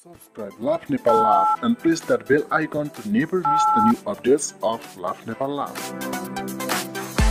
Subscribe Love Nepal Laugh and press that bell icon to never miss the new updates of Love Nepal Laugh.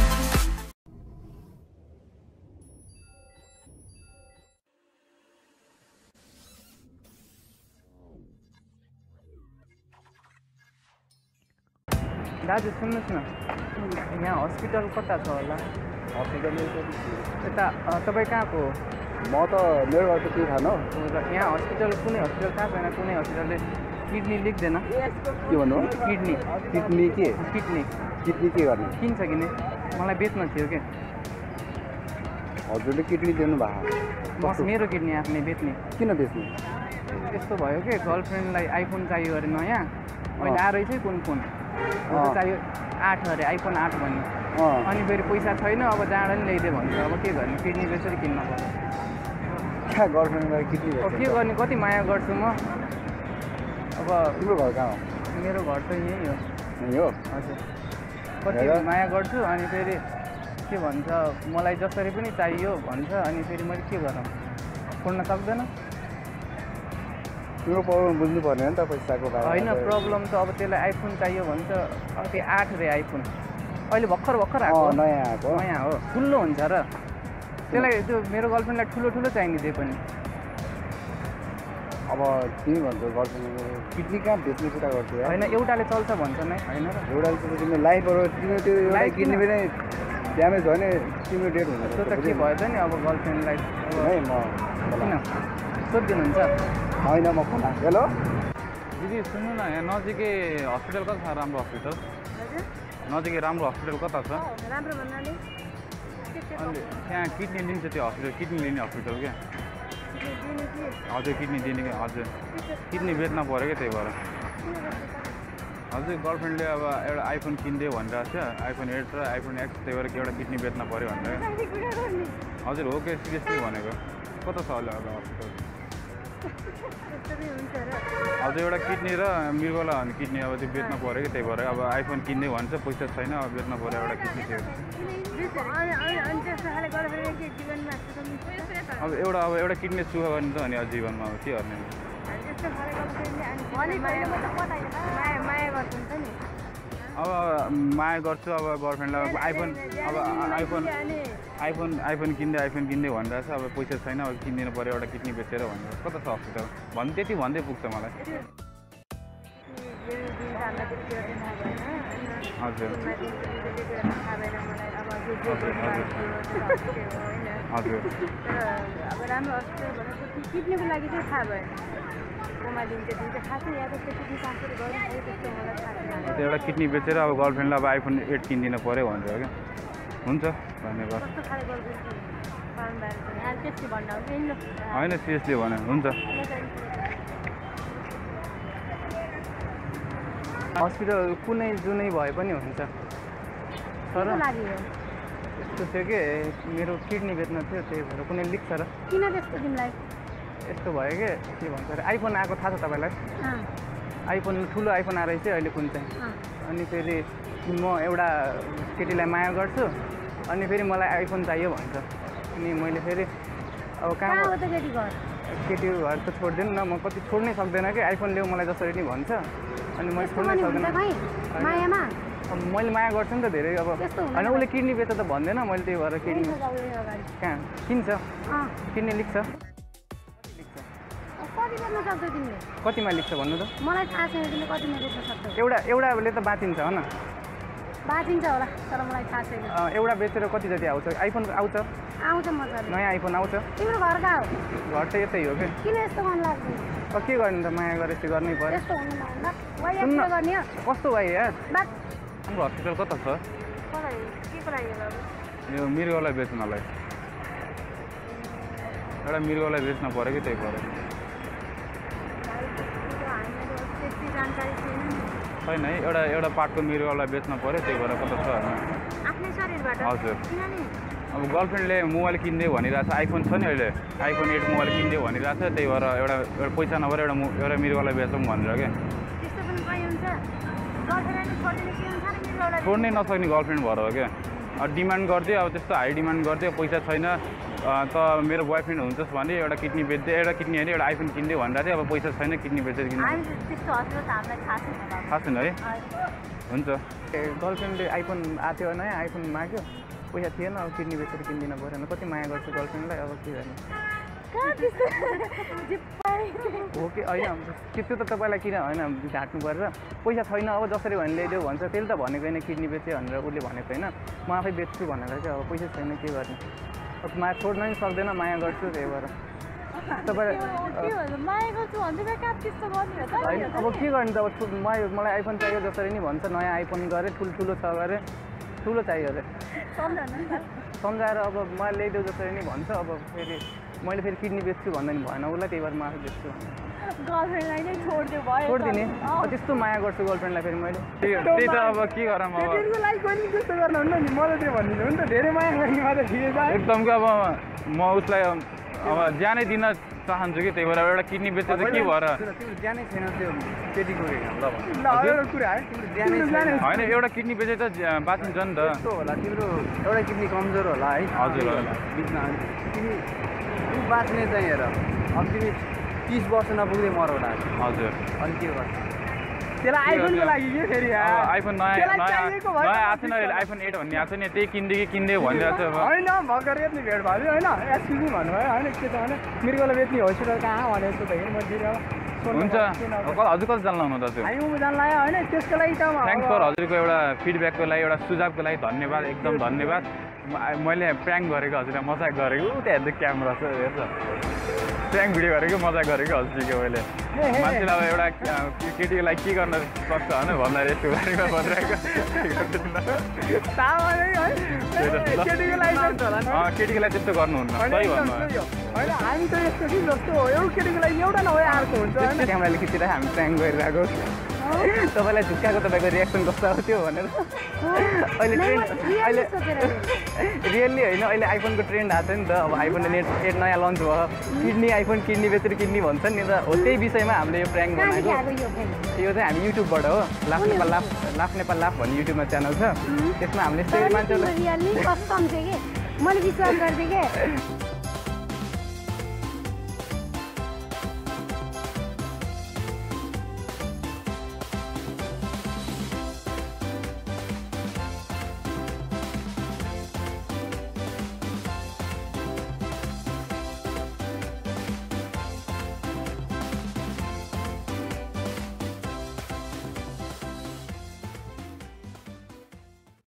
दाजु सुन्नुहोस् न, यहाँ hospital कता छ होला? हस्पिटल यता तपाईँ कहाँको हो? म त मेरो घर त के थाहा न। यहाँ हस्पिटल कुनै हस्पिटल थाहा छैन? कुनै हस्पिटलले किडनी लेख्दैन? के भन्नु? किडनी किडनी के? किडनी किडनी के गर्ने? किन्छ किने? मलाई बेच्न थियो के? हजुरले किडनी दिनु भएको? मेरो किडनी आफ्नै बेच्ने। किन बेच्ने? यस्तो भयो कि गर्लफ्रेन्डलाई आइफोन चाहियो अरे नयाँ, अहिले आएरै चाहिँ कुन फोन चाहियो 8 अरे, आइफोन 8 भन्ने। अनि फेरि पैसा छैन, अब जाँडा नि ल्याइदियो भन्छ। अब के गर्ने? किडनी बेचेर किन्न पर्छ। कहाँ गर्लफ्रेन्डलाई किडनी अब के गर्ने? कति माया गर्छु म। अब तिम्रो घर कहाँ हो? मेरो घर त यहीँ हो। यहीँ हो? हजुर, कति माया गर्छु। अनि फेरि के भन्छ, मलाई जसरी पनि चाहियो भन्छ। अनि फेरि मैले के गरौँ? खोल्न सक्दैन। तिम्रो प्रब्लम बुझ्नु पर्ने हो नि त, पैसाको बारेमा। होइन, प्रब्लम त अब त्यसलाई आइफोन चाहियो भन्छ। त्यो 8 रे आइफोन, अहिले भर्खर आएको, नयाँ आएको। नयाँ हो, ठुलो हुन्छ र त्यसलाई त्यो मेरो गर्लफ्रेन्डलाई ठुलो चाहिने दिए पनि। अब तिमी भन्छौ गर्लफ्रेन्ड किडनी कहाँ बेच्ने कुरा गर्छौ? होइन, एउटाले चल्छ भन्छ नै, होइन र? एउटाले चाहिँ तिम्रो लाइफहरू तिम्रो त्यो एउटा किडनी पनि ड्यामेज भयो भने तिम्रो डेट हुन्छ। त्यो त के भयो त नि, अब गर्लफ्रेन्डलाई है म किन सोधिदिनुहुन्छ? होइन म फोन हेलो दिदी सुन्नु न, यहाँ नजिकै हस्पिटल कता छ? राम्रो हस्पिटल नजिकै राम्रो हस्पिटल कता छ? राम्रो भन्नाले अनि त्यहाँ किडनी लिन्छ, त्यो हस्पिटल किडनी लिने हस्पिटल क्या? हजुर, किडनी दिने क्या? हजुर, किडनी बेच्न पऱ्यो क्या, त्यही भएर। हजुर, गर्लफ्रेन्डले अब एउटा आइफोन किनिदियो भनिरहेको छ, आइफोन 8 र आइफोन X, त्यही भएर एउटा किडनी बेच्न पऱ्यो भनेर। हजुर हो, के सिरियसली भनेको? कता छ होला हस्पिटल? हजुर, एउटा किडनी र मृगला भने किडनी अब त्यो बेच्न पऱ्यो कि, त्यही भएर अब आइफोन किन्दै भन्छ, पैसा छैन, अब बेच्न पऱ्यो एउटा किडनी थियो। अब एउटा किडनी सुख गर्ने छ भने जीवनमा अब के गर्ने? अब माया गर्छु, अब गर्लफ्रेन्डलाई आइफोन किन्दै भनिरहेछ, अब पैसा छैन, अब किनिदिनु पऱ्यो एउटा किडनी बेचेर भनेर। कता छ हस्पिटल? त्यति भन्दै पुग्छ मलाई। हजुर हजुर, अब राम्रो हस्पिटल भनेको किडनीको लागि चाहिँ थाहा भएन। कोमा दिन्छ खासै या त किडनी ट्रान्सफर गर्नु पऱ्यो, त्यस्तो मलाई थाहा छैन। त्यो एउटा किडनी बेचेर अब गर्लफ्रेन्डलाई अब आइफोन 8 किनिदिनु पऱ्यो भन्छ क्या? हुन्छ, धन्यवाद। कस्तो खाले गर्लफ्रेन्ड होइन, सिरियसली भने हुन्छ। हस्पिटल कुनै जुनै भए पनि हुन्छ, तर यस्तो थियो कि मेरो किडनी बेच्न थियो, त्यही भएर कुनै लिक्छ र। किन त्यस्तो तिमीलाई? यस्तो भयो के भन्छ अरे, आइफोन आएको थाहा छ तपाईँलाई? आइफोन, ठुलो आइफोन आएर चाहिँ अहिले कुन चाहिँ। अनि फेरि म एउटा केटीलाई माया गर्छु, अनि फेरि मलाई आइफोन चाहियो भन्छ। अनि मैले फेरि अब कहाँ केटी घर त छोड्दिनँ न, म कति छोड्नै सक्दैन कि, आइफोन ल्याऊ मलाई जसरी नि भन्छ। अनि मैले छोड्नै सक्दैन। मैले माया गर्छु नि त धेरै। अब होइन, उसले किडनी बेच्छ त भन्दैन, मैले त्यही भएर किडनी कहाँ किन्छ, किड्नी लिक्छ। कतिमा लिक्छ भन्नु त? मलाई थाहा छैन तिमीले कतिमा बेच्न सक्छौ। एउटाले त बाँचिन्छ होइन? बाँचिन्छ होला, तर मलाई थाहा छैन। एउटा बेचेर कति जति आउँछ? आइफोन आउँछ मजाले, नयाँ आइफोन आउँछ। तिम्रो घर कहाँ हो? घर त यतै हो कि। किन यस्तो मन लाग्छ? अब के गर्ने त, माया गरेपछि गर्नै पर्यो। यस्तो हुनु नहुन्न गर्ने हो। कस्तो भयो यार? हाम्रो हस्पिटल कता छ? केको लागि बाबु? यो मृगलाई बेच्नलाई, एउटा मृगलाई बेच्न पऱ्यो कि, त्यही भएर। छैन है, एउटा पार्टको मृगलाई बेच्न पऱ्यो, त्यही भएर कता छ? हजुर, अब गर्लफ्रेन्डले मोबाइल किनिदियो भनिरहेछ, आइफोन छ नि अहिले, आइफोन 8 मोबाइल किनिदियो भनिरहेछ, त्यही भएर एउटा पैसा नभएर एउटा मृगलाई बेचौँ भनेर क्या। छोड्नै नसक्ने गर्लफ्रेन्ड भएर हो क्या। डिमान्ड गरिदियो, अब त्यस्तो हाई डिमान्ड गरिदियो, पैसा छैन, त मेरो बोयफ्रेन्ड हुन्छस् भने एउटा किडनी बेच्दै एउटा किडनी होइन एउटा आइफोन किनिदियो भन्दा चाहिँ अब पैसा छैन किडनी बेचेर किन्नु थाहा छैन है हुन्छ गर्लफ्रेन्डले आइफोन आएको थियो नयाँ आइफोन माग्यो पैसा थिएन अब किडनी बेचेर किनिदिनु परेन कति माया गर्छु गर्लफ्रेन्डलाई अब के गर्ने हो कि होइन त्यो त तपाईँलाई किन होइन ढाँट्नु पर्छ पैसा छैन अब जसरी भने ल्याइदेऊ भन्छ त्यसले त भनेको होइन किडनी बेच्यो भनेर उसले भनेको होइन म आफै बेच्छु भनेर चाहिँ अब पैसा छैन के गर्ने अब माया छोड्न पनि सक्दैन माया गर्छु त्यही भएर तपाईँ अब के गर्ने त अब मलाई आइफोन चाहियो जसरी नि भन्छ नयाँ आइफोन गरेँ ठुल्ठुलो छ गरे ठुलो चाहियो अरे सम्झाएर अब मलाई ल्याइदेऊ जसरी नि भन्छ अब फेरि मैले फेरि किडनी बेच्छु भन्दा नि भएन उसलाई त्यही भएर म आफै बेच्छु छोडिदिने त्यस्तो माया गर्छु गर्लफ्रेन्डलाई फेरि मैले त्यही त अब के गरौँ अब त्यस्तो गर्नुहुन्न नि मलाई त्यो भनिदिनु नि त धेरै माया गर्ने मात्रै ठिकै छ एकदम अब म उसलाई अब ज्यानै दिन चाहन्छु कि त्यही भएर एउटा किडनी बेचेर चाहिँ के भएर ज्यानै छैन त्यो केटीको एउटा कुरा है होइन एउटा किडनी बेचेर त बाँचिन्छ नि त त्यस्तो होला तिम्रो एउटा किडनी कमजोर होला है हजुर बिचमा तिमी बाँच्ने चाहिँ हेर अब तिमी 30 वर्ष नपुग्दै मरौला हजुर अनि के गर्छ त्यसलाई आइफोनको लागि के फेरि आइफोन नयाँ आएको छैन अहिले आइफोन 8 भन्ने आएको छ नि त्यही किनिदियो कि किनिदियो भनिरहेको छ होइन भर्खर यति भेट भयो होइन एक्सक्युज भन्नुभयो होइन के छ भने मृगलाई बेच्ने हस्पिटल कहाँ भनेको त हेर्नु मैले हुन्छ हजुर कति जान्नु हुनु दाजु आइफोन जान्ला होइन त्यसको लागि त थ्याङ्क्स फर हजुरको एउटा फिडब्याकको लागि एउटा सुझावको लागि धन्यवाद एकदम धन्यवाद मैले प्र्याङ्क गरेको हजुरलाई मजाक गरेको त्यहाँ हेर्दै क्यामेरा छ हेर्छ प्र्याङ्क भिडियो गरेको मजाक गरेको हजुरको मैले मान्छेलाई अब एउटा केटीको लागि के गर्न सक्छ होइन भन्दाखेरि यस्तो बारेमा भनिरहेको केटीको लागि त्यस्तो गर्नुहुन्न सही भन्नु होइन हामी त यस्तो कि जस्तो हो एउटा केटीको लागि एउटा नभए अर्को हुन्छ क्यामेराले खिचेर हामी प्र्याङ्क गरिरहेको तपाईँलाई झुक्काएको तपाईँको रियाक्सन कस्तो आउँथ्यो भनेर अहिले रियल्ली होइन अहिले आइफोनको ट्रेन्ड आएको छ नि त अब आइफोन 8 नयाँ लन्च भयो किडनी आइफोन किडनी बेचेर किडनी भन्छ नि त हो त्यही विषयमा हामीले यो प्र्याङ्क बनाएको यो चाहिँ हामी युट्युबबाट हो लाफ नेपाल लाफ भन्ने युट्युबमा च्यानल छ त्यसमा हामीले मान्छेलाई मैले विश्वास गर्थेँ कि